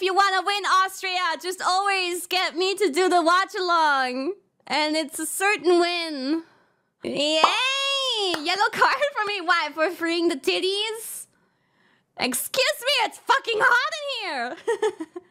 you want to win Austria, just always get me to do the watch-along. And it's a certain win. Yay! Yellow card for me. Why? For freeing the titties? Excuse me, it's fucking hot in here.